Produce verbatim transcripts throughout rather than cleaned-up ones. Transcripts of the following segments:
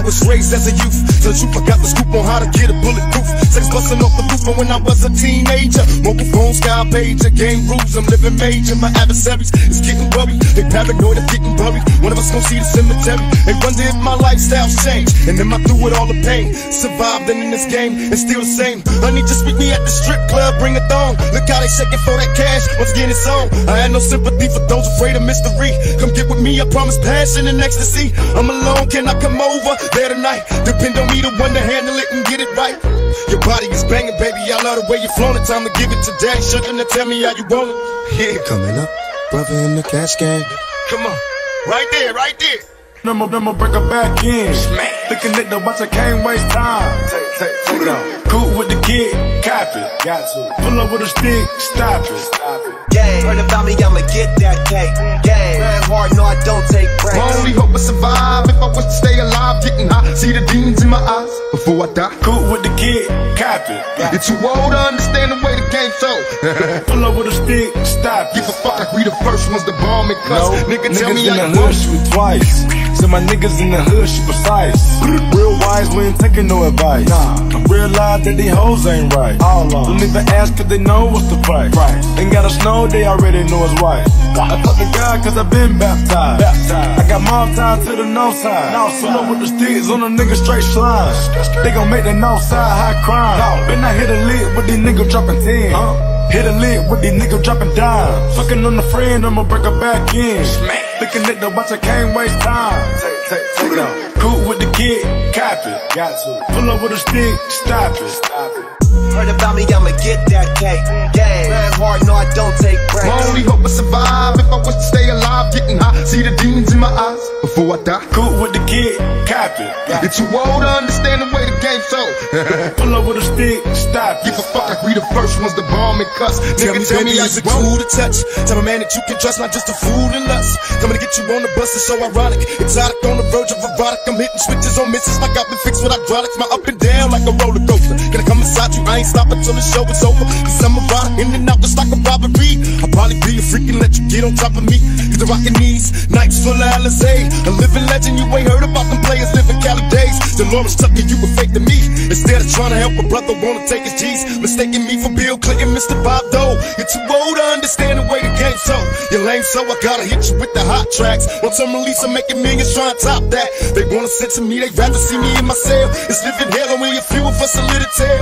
was raised as a youth, so the truth I got the scoop on how to get a bulletproof. Sex busting off the roof, but when I was a teenager, mobile phone, sky pager, game rules, I'm living major. My adversaries is getting worried, they paranoid of getting buried. One of us gon' see the cemetery. They wonder if my lifestyle's changed, and am I through with all the pain? Survived in this game, and still the same. Honey, just meet me at the strip club, bring a thong. Look how they shaking for that cash, once again it's on. I had no sympathy for those afraid of mystery. Come get with me, I promise passion and ecstasy. I'm alone, can I come over there tonight? Depend on me to one to handle it and get it right. Your body is banging, baby, I love the way you flown it. Time to give it to daddy, sugar, now tell me how you want it. Yeah, coming up, brother in the cash game. Come on, right there, right there. I'ma, I'ma break her back in. Looking at the watch, I can't waste time. Take, take, take it off. Cool with the kid, cop it. Got to. Pull up with a stick, stop it. Stop it. Yeah, heard about me, I'ma get that cake. Yeah, man hard, no I don't take breaks. My only hope is survive. If I was to stay alive, getting high, see the demons in my eyes before I die. Cool with the kid, cop it. You're too old to understand the way the game so. Pull up with a stick, stop it. Give a fuck like we the first ones to bomb it, cuz. No, nigga, tell me how you want. Shoot twice. So my niggas in the hood, she precise. Real wise, we ain't taking no advice. Nah, I realize that these hoes ain't right. All on. Don't even ask cause they know what's the price. Right. Ain't gotta snow, they already know it's white. I talk to God cause I been baptized. baptized. I got mom tied to the north side. Now pull up with the sticks on the nigga straight slime. They gon' make the north side high crime. Been I hit a lick with these niggas dropping ten. Huh? Hit a lick with these niggas dropping dimes. Fucking on the friend, I'ma break her back in. Looking at the watch, I can't waste time. Take, take, take it off. Cool with the kid, cop it. Got to. Pull up with a stick, stop it. Stop it. Heard about me, I'ma get that cake. Yeah, man hard, no I don't take breaks. My only hope is survive. If I was to stay alive, getting high, see the demons in my eyes before I die. Cool with the kid, cop it. You're too old to understand the way the game so. Pull up with a stick, stop it. Give a fuck like we the first ones to bomb and cuss. Nigga, tell me how you cool to touch. Tell a man that you can trust, not just a fool and lust. Coming to get you on the bus is so ironic. Exotic on the verge of erotic. I'm hitting switches on misses like I've been fixed with hydraulics. My up and down like a roller coaster. Can I come inside you? I ain't stopping till the show is over. Cause I'm erotic, in and out just like a robbery. I'll probably be a freak and let you get on top of me. Cause the rockin' knees, nights full of Alizé. A living legend, you ain't heard about them players living Cali days. Dolores Tucker, you were fake to me. Instead of trying to help a brother, wanna take his G's. Mistaking me for Bill Clinton, Mister Bob Dole. You're too old to understand the way the game so. You're lame, so I gotta hit you with the hot tracks. Once I'm released, I'm making millions trying to top that. They wanna censor me, they rather see me in my cell. It's living hell, and we a few of us a little tale.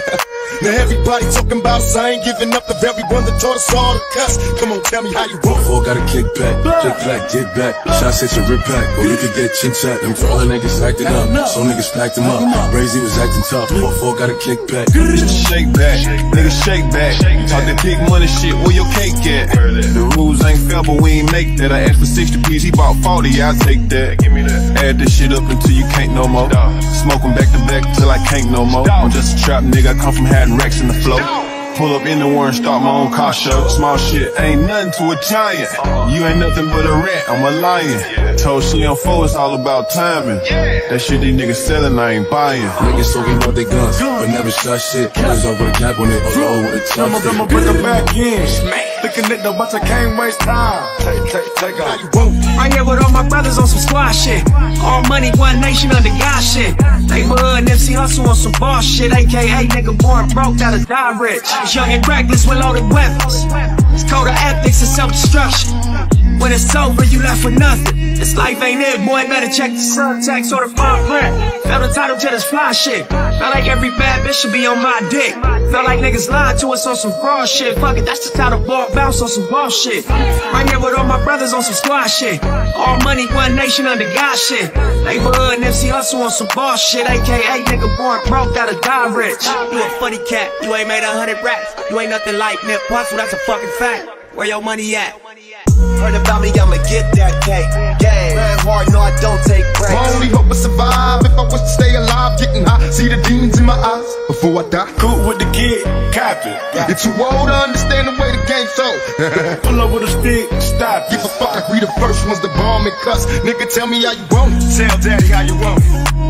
Now everybody talking about us, I ain't giving up to everyone that taught us all to cuss. Come on, tell me how you want. Four got a kick back, click clack, get back. Shots hit your rip pack, or you could get chin chat. Them all niggas acting up, so niggas packed him up. Brazy was acting tough, four four got a kick back. Shake back, niggas shake back. Talk that big money shit, where your cake at? The rules ain't fair, but we ain't make that. I asked for sixty piece, he bought forty, I'll take that. Add this shit up until you can't no more. Smoke 'em back to back till I can't no more. I'm just a trap nigga, I come from having racks in the flow. Pull up anywhere and start my own car show. Small shit ain't nothing to a giant. You ain't nothing but a rat, I'm a lion. Told she on four, it's all about timing. That shit these niggas selling, I ain't buying. Niggas talking about they guns, but never shot shit. Killers over the cap on it, alone with a tough stick. I'ma bring her back in. Looking at the watch, I can't waste time. Take, take, take off. Right here with all my brothers on some squad shit. All money, one nation under God shit. Neighborhood Nipsey Hussle on some boss shit. A K A nigga born broke, gotta die rich. It's young and reckless with loaded weapons. It's code of ethics and self-destruction. When it's over, you left with nothing. This life ain't it, boy, better check the subtext or the fine print. Felt entitled to this fly shit. Felt like every bad bitch should be on my dick. Felt like niggas lied to us on some fraud shit. Fuck it, that's the title, ball bounce on some bullshit. Right here with all my brothers on some squad shit. All money, one nation under God shit. Neighborhood Nipsey Hussle on some boss shit. A K A nigga born broke, gotta die rich. You a funny cat, you ain't made a hundred raps. You ain't nothing like Nip Hussle, that's a fucking fact. Where your money at? Heard about me, I'ma get that cake. Yeah, man hard, no I don't take breaks. My only hope is survive. If I was to stay alive, getting high, see the demons in my eyes before I die. Cool with the kid, cop it. You're too old to understand the way the game so. Pull up with a stick, stop it. Give a fuck like we the first ones to bomb and cuss. Nigga, tell me how you want it. Tell daddy how you want it.